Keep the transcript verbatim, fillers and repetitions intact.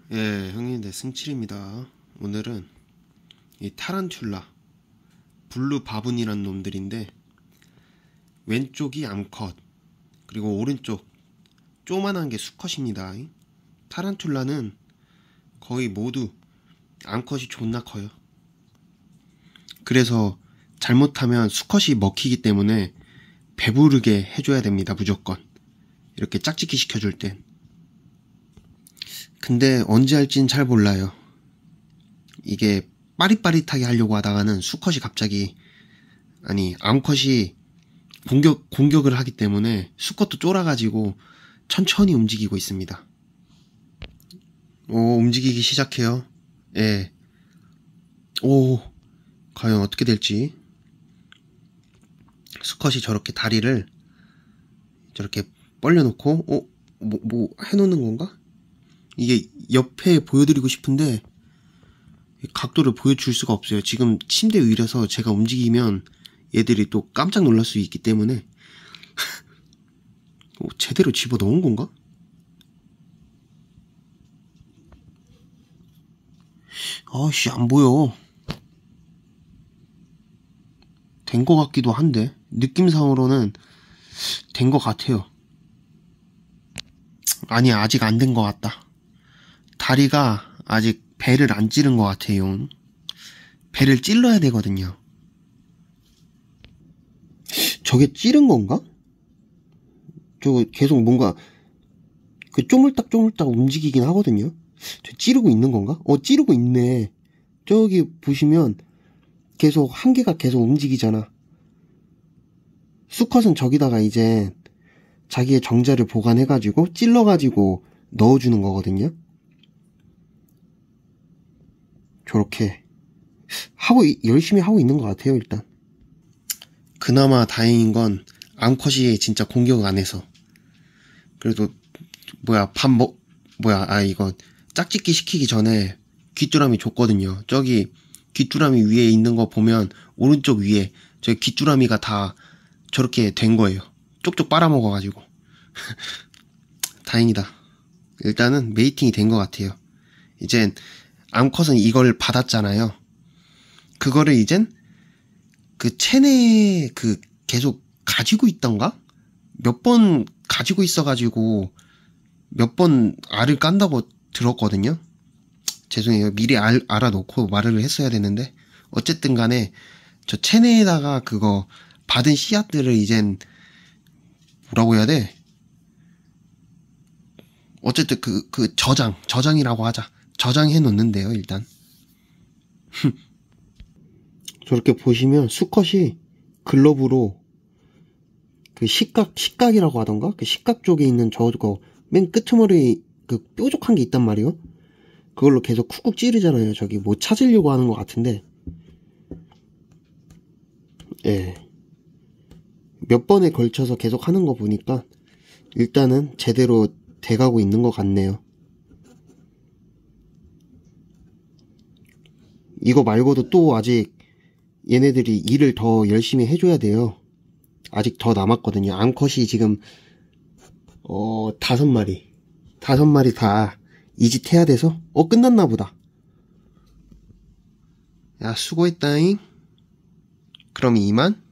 예, 형님들 승칠입니다. 오늘은 이 타란툴라, 블루 바분이란 놈들인데 왼쪽이 암컷, 그리고 오른쪽 조만한 게 수컷입니다. 타란툴라는 거의 모두 암컷이 존나 커요. 그래서 잘못하면 수컷이 먹히기 때문에 배부르게 해줘야 됩니다. 무조건 이렇게 짝짓기 시켜줄 땐. 근데 언제 할진 잘 몰라요. 이게 빠릿빠릿하게 하려고 하다가는 수컷이 갑자기, 아니 암컷이 공격, 공격을 하기 때문에 수컷도 쫄아가지고 천천히 움직이고 있습니다. 오, 움직이기 시작해요. 예. 오, 과연 어떻게 될지. 수컷이 저렇게 다리를 저렇게 벌려놓고, 어? 뭐, 뭐 해놓는 건가? 이게 옆에 보여드리고 싶은데 각도를 보여줄 수가 없어요. 지금 침대 위라서 제가 움직이면 얘들이 또 깜짝 놀랄 수 있기 때문에 어, 제대로 집어넣은 건가? 아씨, 안 보여. 된 것 같기도 한데 느낌상으로는 된 것 같아요. 아니, 아직 안 된 것 같다. 다리가 아직 배를 안 찌른 것 같아요. 배를 찔러야 되거든요. 저게 찌른 건가? 저거 계속 뭔가 그 쪼물딱쪼물딱 움직이긴 하거든요. 저 찌르고 있는 건가? 어, 찌르고 있네. 저기 보시면 계속 한 개가 계속 움직이잖아. 수컷은 저기다가 이제 자기의 정자를 보관해가지고 찔러가지고 넣어주는 거거든요. 저렇게 하고 열심히 하고 있는 것 같아요. 일단 그나마 다행인 건 암컷이 진짜 공격 안 해서. 그래도 뭐야 밥 먹 뭐야 아 이거 짝짓기 시키기 전에 귀뚜라미 줬거든요. 저기 귀뚜라미 위에 있는 거 보면 오른쪽 위에 저기 귀뚜라미가 다 저렇게 된 거예요. 쪽쪽 빨아먹어가지고. 다행이다. 일단은 메이팅이 된 것 같아요. 이젠 암컷은 이걸 받았잖아요. 그거를 이젠 그 체내에 그 계속 가지고 있던가? 몇 번 가지고 있어가지고 몇 번 알을 깐다고 들었거든요. 죄송해요. 미리 알, 알아놓고 말을 했어야 되는데 어쨌든 간에 저 체내에다가 그거 받은 씨앗들을 이젠 뭐라고 해야 돼? 어쨌든 그, 그 저장, 저장이라고 하자. 저장해 놓는데요, 일단. 저렇게 보시면 수컷이 글러브로 그 식각, 식각이라고 하던가? 그 식각 쪽에 있는 저거 맨 끄트머리 그 뾰족한 게 있단 말이에요. 그걸로 계속 쿡쿡 찌르잖아요. 저기 뭐 찾으려고 하는 것 같은데. 예. 몇 번에 걸쳐서 계속 하는 거 보니까 일단은 제대로 돼가고 있는 것 같네요. 이거 말고도 또 아직 얘네들이 일을 더 열심히 해줘야 돼요. 아직 더 남았거든요. 암컷이 지금 어 다섯 마리 다섯 마리 다 이 짓 해야 돼서 어 끝났나 보다. 야, 수고했다잉. 그럼 이만.